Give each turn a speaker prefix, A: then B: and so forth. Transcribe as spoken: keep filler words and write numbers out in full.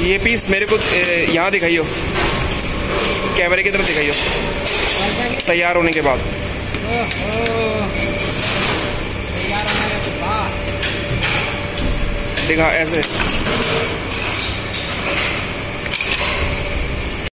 A: ये पीस मेरे को यहाँ दिखाइयो, कैमरे की तरफ दिखाइयो तैयार होने के बाद। दिखा ऐसे।